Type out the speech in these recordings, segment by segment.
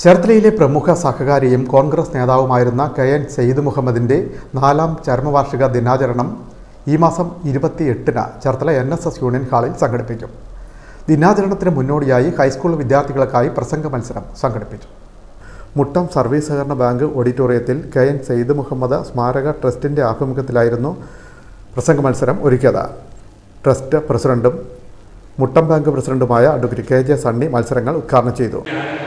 ചേർത്തലയിലെ പ്രമുഖ സഹകാരിയും കോൺഗ്രസ് നേതാവുമായിരുന്ന കെ.എൻ. സെയ്ദ് മുഹമ്മദിൻ്റെ 4ാം ചരമവാർഷിക ദിനാചരണം ഈ മാസം 28-ന് ചേർത്തല NSS യൂണിയൻ ഹാളിൽ സംഘടിപ്പിക്കും. ദിനാചരണത്തിന് മുന്നോടിയായി ഹൈസ്കൂൾ വിദ്യാർത്ഥികൾക്കായി പ്രസംഗ മത്സരം സംഘടിപ്പിച്ചു. മുട്ടം സർവീസ് സഹകരണ ബാങ്ക് ഓഡിറ്റോറിയത്തിൽ കെ.എൻ. സെയ്ദ് മുഹമ്മദ് സ്മാരക ട്രസ്റ്റിൻ്റെ ആഭിമുഖ്യത്തിലായിരുന്നു പ്രസംഗ മത്സരം ഒരുക്കിയത്. ട്രസ്റ്റ് പ്രസിഡന്റും മുട്ടം ബാങ്ക് പ്രസിഡന്റുമായ അഡ്വക്കേറ്റ് കെ.ജെ. സണ്ണി മത്സരങ്ങൾ ഉദ്ഘാടനം ചെയ്തു.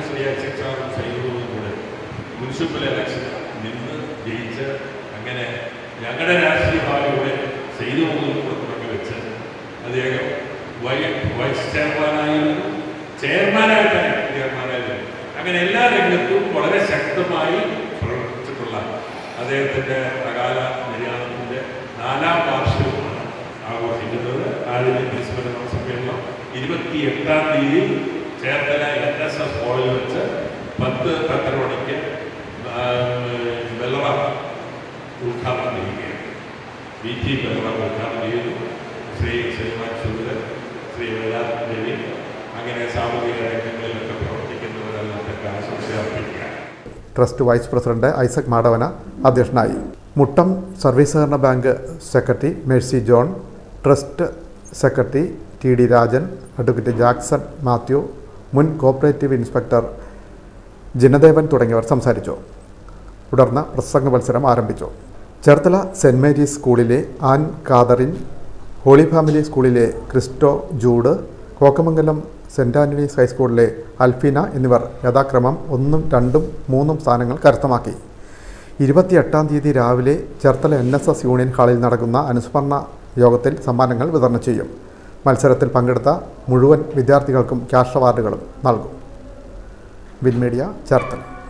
മുനിസിപ്പൽ ഇലക്ഷൻ നിന്ന് ജയിച്ച് അങ്ങനെ ഞങ്ങളുടെ രാഷ്ട്രീയ ഭാഗയുടെ ചെയ്തു പോകുന്നതൊക്കെ വെച്ച് അദ്ദേഹം വൈസ് ചെയർമാനായിരുന്നു, ചെയർമാനായിരുന്നു. അങ്ങനെ എല്ലാ രംഗത്തും വളരെ ശക്തമായി പ്രവർത്തിച്ചിട്ടുള്ള അദ്ദേഹത്തിൻ്റെ അകാല നിര്യാണത്തിൻ്റെ 4ാം വാർഷികമാണ് ആഘോഷിക്കുന്നത്. പ്രിൻസിപ്പൽ സമ്മേളനം 28-ാം തീയതി ചേർത്തല NSS കോളേജിൽ വെച്ച് 10 മണിക്ക് വെള്ളറ ഉദ്ഘാടനം ചെയ്യുകയാണ്. VT വെള്ളറ ഉദ്ഘാടനം ചെയ്യുന്നു. ശ്രീ ശ്രീമാൻ സുന്ദരൻ, ശ്രീ വേദാദേവി, അങ്ങനെ സാമൂഹിക രംഗങ്ങളിലൊക്കെ പ്രവർത്തിക്കുന്നവരെല്ലാം ആശംസ അർപ്പിക്കുക. Trust vice president Isaac Madavana അധ്യക്ഷനായി. മുട്ടം സർവീസ് സഹകരണ bank secretary Mercy John, trust secretary TD Rajan, advocate Jackson Mathew, മുൻ കോപ്പറേറ്റീവ് ഇൻസ്പെക്ടർ ജിനദേവൻ തുടങ്ങിയവർ സംസാരിച്ചു. തുടർന്ന് പ്രസംഗ മത്സരം ആരംഭിച്ചു. ചേർത്തല സെൻറ് മേരീസ് സ്കൂളിലെ ആൻ കാതറിൻ, ഹോളി ഫാമിലി സ്കൂളിലെ Christo Jude, Kokkamangalam saint Anthony's ഹൈസ്കൂളിലെ അൽഫീന എന്നിവർ യഥാക്രമം 1, 2, 3 സ്ഥാനങ്ങൾ കരസ്ഥമാക്കി. 28-ാം തീയതി രാവിലെ ചേർത്തല NSS യൂണിയൻ ഹാളിൽ നടക്കുന്ന അനുസ്മരണ യോഗത്തിൽ സമ്മാനങ്ങൾ വിതരണം ചെയ്യും. മത്സരത്തിൽ പങ്കെടുത്ത മുഴുവൻ വിദ്യാർത്ഥികൾക്കും ക്യാഷ് അവാർഡുകളും നൽകും. Win media, Cherthala.